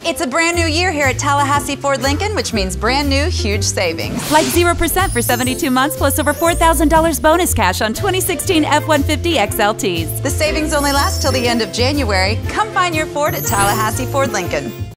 It's a brand new year here at Tallahassee Ford Lincoln, which means brand new, huge savings. Like 0% for 72 months plus over $4,000 bonus cash on 2016 F-150 XLTs. The savings only last till the end of January. Come find your Ford at Tallahassee Ford Lincoln.